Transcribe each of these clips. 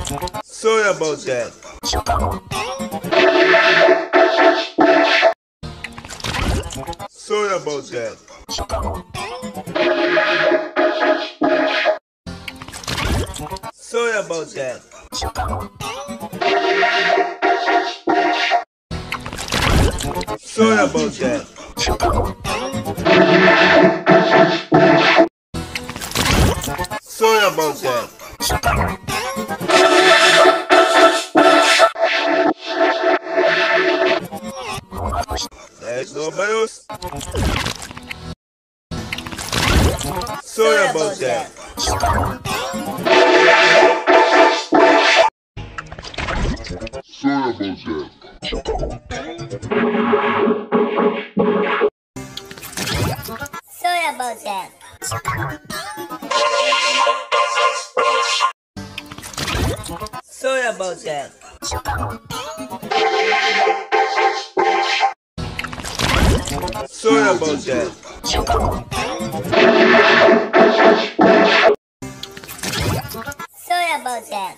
Sorry about that. Sorry about that. Sorry about that. Sorry about that. Sorry about that. There's nobody else. Sorry about that. Sorry about that. Sorry about that. Sorry about that. Sorry about that. Sorry about that.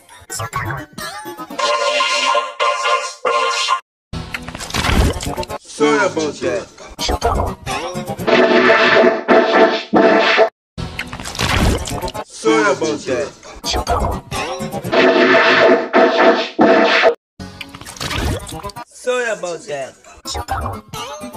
Sorry about that. Sorry about that. Sorry about that.